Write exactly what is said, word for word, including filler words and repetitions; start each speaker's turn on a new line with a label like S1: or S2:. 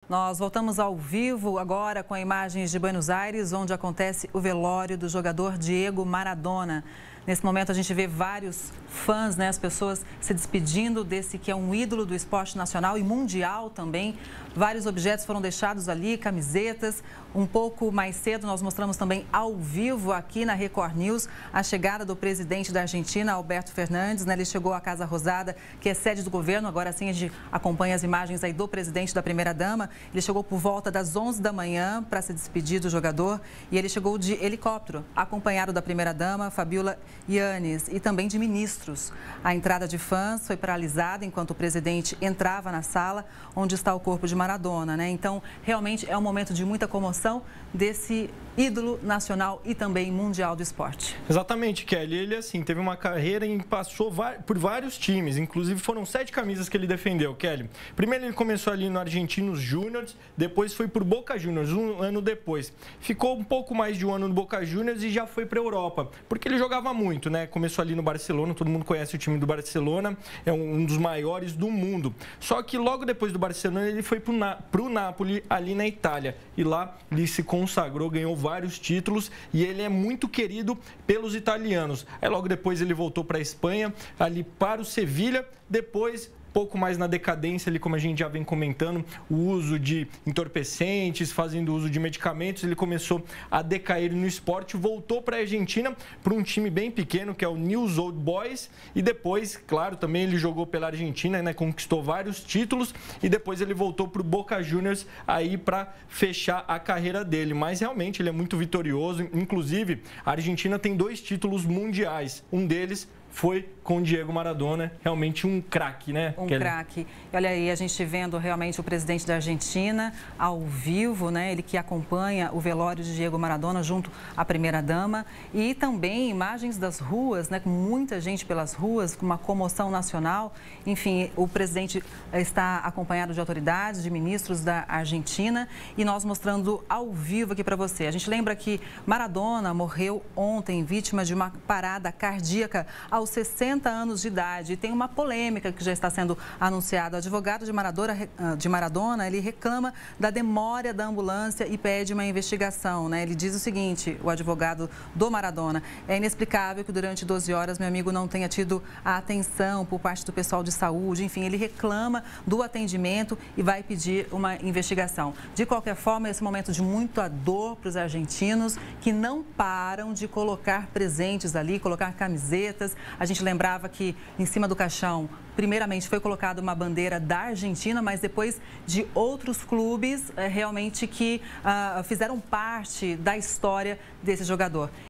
S1: Nós voltamos ao vivo agora com imagens de Buenos Aires, onde acontece o velório do jogador Diego Maradona. Nesse momento a gente vê vários fãs, né, as pessoas se despedindo desse que é um ídolo do esporte nacional e mundial também. Vários objetos foram deixados ali, camisetas. Um pouco mais cedo nós mostramos também ao vivo aqui na Record News a chegada do presidente da Argentina, Alberto Fernandes, né? Ele chegou à Casa Rosada, que é sede do governo. Agora sim a gente acompanha as imagens aí do presidente da primeira-dama. Ele chegou por volta das onze da manhã para se despedir do jogador e ele chegou de helicóptero, acompanhado da primeira-dama, Fabiola Yanes, e também de ministros. A entrada de fãs foi paralisada enquanto o presidente entrava na sala onde está o corpo de Maradona, né? Então, realmente é um momento de muita comoção desse ídolo nacional e também mundial do esporte.
S2: Exatamente, Kelly. Ele, assim, teve uma carreira e passou por vários times. Inclusive, foram sete camisas que ele defendeu, Kelly. Primeiro, ele começou ali no Argentinos Júniors, depois foi por Boca Juniors, um ano depois. Ficou um pouco mais de um ano no Boca Juniors e já foi para a Europa, porque ele jogava muito, né? Começou ali no Barcelona, todo mundo conhece o time do Barcelona, é um dos maiores do mundo. Só que logo depois do Barcelona, ele foi para o Napoli, ali na Itália. E lá ele se consagrou, ganhou vários títulos e ele é muito querido pelos italianos. Aí logo depois ele voltou para a Espanha, ali para o Sevilha, depois pouco mais na decadência, ali como a gente já vem comentando, o uso de entorpecentes, fazendo uso de medicamentos, ele começou a decair no esporte, voltou para a Argentina, para um time bem pequeno, que é o Newell's Old Boys, e depois, claro, também ele jogou pela Argentina, né, conquistou vários títulos, e depois ele voltou para o Boca Juniors, aí para fechar a carreira dele, mas realmente ele é muito vitorioso, inclusive a Argentina tem dois títulos mundiais, um deles foi com o Diego Maradona, realmente um craque, né?
S1: Um craque. Olha aí, a gente vendo realmente o presidente da Argentina ao vivo, né? Ele que acompanha o velório de Diego Maradona junto à primeira-dama. E também imagens das ruas, né? Com muita gente pelas ruas, com uma comoção nacional. Enfim, o presidente está acompanhado de autoridades, de ministros da Argentina. E nós mostrando ao vivo aqui para você. A gente lembra que Maradona morreu ontem, vítima de uma parada cardíaca aos sessenta anos de idade. E tem uma polêmica que já está sendo anunciada. O advogado de Maradona, de Maradona, ele reclama da demora da ambulância e pede uma investigação, né? Ele diz o seguinte, o advogado do Maradona: é inexplicável que durante doze horas meu amigo não tenha tido a atenção por parte do pessoal de saúde. Enfim, ele reclama do atendimento e vai pedir uma investigação. De qualquer forma, esse momento de muita dor para os argentinos que não param de colocar presentes ali, colocar camisetas. A gente lembrava que em cima do caixão, primeiramente foi colocada uma bandeira da Argentina, mas depois de outros clubes é, realmente que ah, fizeram parte da história desse jogador.